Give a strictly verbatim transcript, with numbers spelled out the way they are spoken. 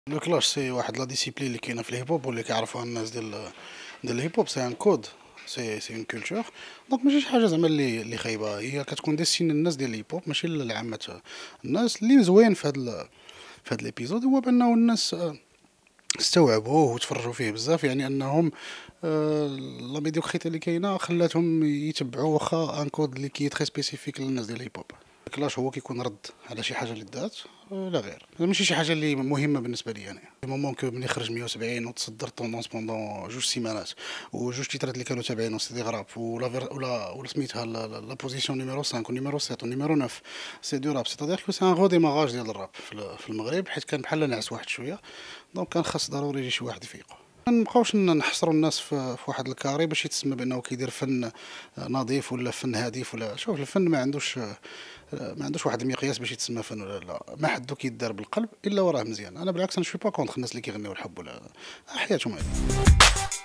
لو كلاش سي واحد لا ديسيبلين اللي كاينه في الهيب هوب واللي كيعرفوها الناس ديال ديال الهيب هوب، سي ان كود، سي سي اون كولتور. دونك ماشي شي حاجه زعما اللي اللي خايبه، هي كتكون ديستيني للناس ديال الهيب هوب ماشي لعامه الناس. اللي زوين في هاد في هاد ليبيزود هو بانه الناس استوعبوه وتفرجوا فيه بزاف، يعني انهم آه لا ميديوكريتي اللي كاينه خلاتهم يتبعوا واخا ان كود اللي كي تري سبيسيفيك للناس ديال الهيب هوب. كلاش هو كيكون رد على شي حاجه اللي دات، آه، لا غير ماشي شي حاجه اللي مهمه بالنسبه لي انا. في مومون كو ملي خرج مية وسبعين وتصدر طوندونس بوندون جوج سيمانات، وجوج تيترات اللي كانوا تابعين سيدي غراب، ولا فير ولا ولا سميتها لا لا- لا بوزيسيون نيميرو خمسة ونيميرو سبعة ونيميرو تسعة، سي دو راب، سيتادير كو سي ان غو ديماراج ديال الراب في ال- في المغرب، حيت كان بحال نعس واحد شويه. دونك كان خاص ضروري يجي شي واحد يفيقو. ما نبقاوش ن- نحصروا الناس في, في واحد الكاري باش يتسمى بانه كيدير فن آه، نظيف ولا فن هادف. ولا شوف الفن ما عندوش آه، ما عندوش واحد المقياس باش يتسمى فن ولا لا، ما حدو كيدار بالقلب الا وراه مزيان. انا بالعكس انا شوي با كونتر الناس اللي كيغنيو الحب ولا حياتهم هذه.